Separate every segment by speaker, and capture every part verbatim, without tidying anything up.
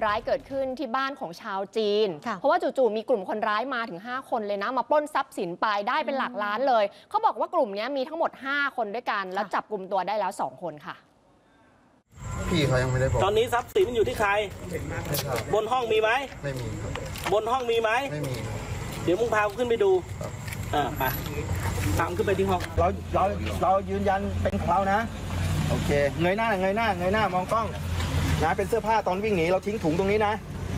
Speaker 1: ร้ายเกิดขึ้นที่บ้านของชาวจีนเพราะว่าจู่ๆมีกลุ่มคนร้ายมาถึงห้าคนเลยนะมาปล้นทรัพย์สินไปได้เป็นหลักล้านเลยเขาบอกว่ากลุ่มนี้มีทั้งหมดห้าคนด้วยกันแล้วจับกลุ่มตัวได้แล้วสองคนค่ะ
Speaker 2: พี่เขายังไม่ได้บอก
Speaker 3: ตอนนี้ทรัพย์สินอยู่ที่ใครบนห้องมีไหม
Speaker 2: ไม่มีครับ
Speaker 3: บนห้องมีไหม
Speaker 2: ไม่มี
Speaker 3: เดี๋ยวมึงพาขึ้นไปดูอ่าไปตามขึ้นไปที่ห้องเราเราเรายืนยันเป็นเรานะโอเคเงยหน้าเงยหน้าเงยหน้ามองกล้องนะเป็นเสื้อผ้าตอนวิ่งหนีเราทิ้งถุงตรงนี้นะ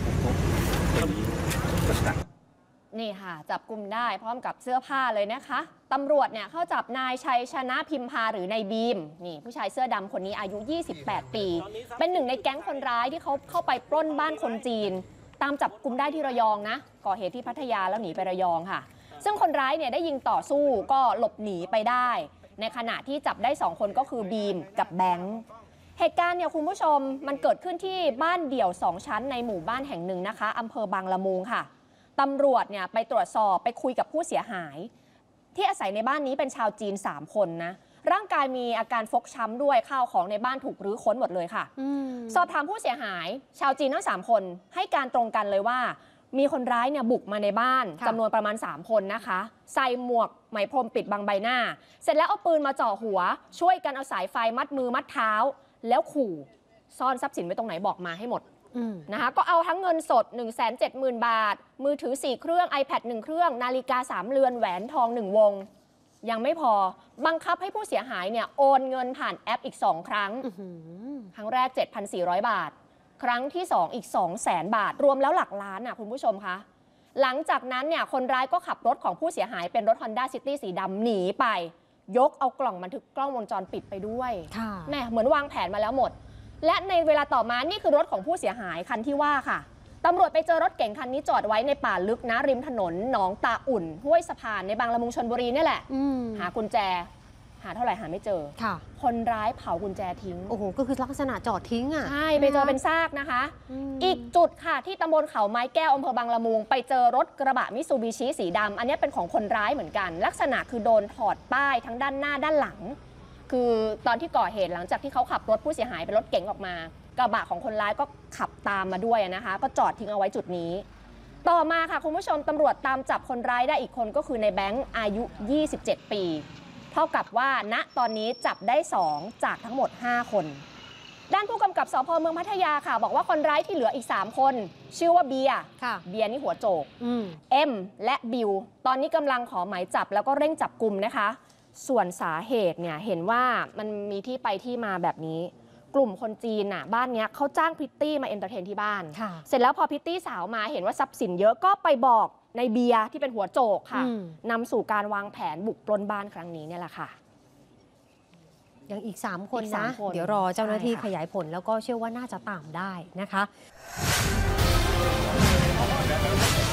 Speaker 1: นี่ค่ะจับกลุ่มได้พร้อมกับเสื้อผ้าเลยนะคะตำรวจเนี่ยเข้าจับนายชัยชนะพิมพาหรือนายบีมนี่ผู้ชายเสื้อดำคนนี้อายุยี่สิบแปดปีเป็นหนึ่งในแก๊งคนร้ายที่เขาเข้าไปปล้นบ้านคนจีนตามจับกลุ่มได้ที่ระยองนะก่อเหตุที่พัทยาแล้วหนีไประยองค่ะซึ่งคนร้ายเนี่ยได้ยิงต่อสู้ก็หลบหนีไปได้ในขณะที่จับได้สองคนก็คือบีมกับแบงค์เหตุการณ์เนี่ยคุณผู้ชมมันเกิดขึ้นที่บ้านเดี่ยวสองชั้นในหมู่บ้านแห่งหนึ่งนะคะอำเภอบางละมุงค่ะตำรวจเนี่ยไปตรวจสอบไปคุยกับผู้เสียหายที่อาศัยในบ้านนี้เป็นชาวจีนสามคนนะร่างกายมีอาการฟกช้ำด้วยข้าวของในบ้านถูกรื้อค้นหมดเลยค่ะสอบถามผู้เสียหายชาวจีนทั้งสามคนให้การตรงกันเลยว่ามีคนร้ายเนี่ยบุกมาในบ้านจำนวนประมาณสามคนนะคะใส่หมวกไหมพรมปิดบังใบหน้าเสร็จแล้วเอาปืนมาเจาะหัวช่วยกันเอาสายไฟมัดมือมัดเท้าแล้วขู่ซ่อนทรัพย์สินไว้ตรงไหนบอกมาให้หมดนะคะก็เอาทั้งเงินสด หนึ่งแสนเจ็ดหมื่น บาทมือถือสี่เครื่อง iPad หนึ่งเครื่องนาฬิกาสามเรือนแหวนทองหนึ่งวงยังไม่พอบังคับให้ผู้เสียหายเนี่ยโอนเงินผ่านแอปอีกสองครั้งครั้งแรก เจ็ดพันสี่ร้อย บาทครั้งที่สองอีก สองแสน บาทรวมแล้วหลักล้านอ่ะคุณผู้ชมคะหลังจากนั้นเนี่ยคนร้ายก็ขับรถของผู้เสียหายเป็นรถ Honda City สีดำหนีไปยกเอากล่องบันทึกกล้องวงจรปิดไปด้วยแม่เหมือนวางแผนมาแล้วหมดและในเวลาต่อมานี่คือรถของผู้เสียหายคันที่ว่าค่ะตำรวจไปเจอรถเก๋งคันนี้จอดไว้ในป่าลึกนะริมถนนหนองตาอุ่นห้วยสะพานในบางละมุงชลบุรีนี่แหละหากุญแจหาเท่าไหร่หาไม่เจอค่ะคนร้ายเผากุญแจทิ้ง
Speaker 4: โอ้โหก็คือลักษณะจอดทิ้งอ่ะ
Speaker 1: ใช่ไปเจอเป็นซากนะคะอีกจุดค่ะที่ตำบลเขาไม้แก้วอำเภอบางละมุงไปเจอรถกระบะมิตซูบิชิสีดำอันนี้เป็นของคนร้ายเหมือนกันลักษณะคือโดนถอดป้ายทั้งด้านหน้าด้านหลังคือตอนที่ก่อเหตุหลังจากที่เขาขับรถผู้เสียหายเป็นรถเก๋งออกมากระบะของคนร้ายก็ขับตามมาด้วยนะคะก็จอดทิ้งเอาไว้จุดนี้ต่อมาค่ะคุณผู้ชมตำรวจตามจับคนร้ายได้อีกคนก็คือในแบงค์อายุยี่สิบเจ็ดปีเท่ากับว่าณตอนนี้จับได้สองจากทั้งหมดห้าคนด้านผู้กำกับสภ.เมืองพัทยาค่ะบอกว่าคนร้ายที่เหลืออีกสามคนชื่อว่าเบียร์เบียร์นี่หัวโจกเอ็มและบิวตอนนี้กำลังขอหมายจับแล้วก็เร่งจับกุมนะคะส่วนสาเหตุเนี่ยเห็นว่ามันมีที่ไปที่มาแบบนี้กลุ่มคนจีนน่ะบ้านนี้เขาจ้างพริตตี้มาเอนเตอร์เทนที่บ้านเสร็จแล้วพอพริตตี้สาวมาเห็นว่าทรัพย์สินเยอะก็ไปบอกในเบียร์ที่เป็นหัวโจกค่ะนำสู่การวางแผนบุกปล้นบ้านครั้งนี้เนี่ยแหละค่ะ
Speaker 4: ยังอีกสามคนนะเดี๋ยวรอเจ้าหน้าที่ขยายผลแล้วก็เชื่อว่าน่าจะตามได้นะคะ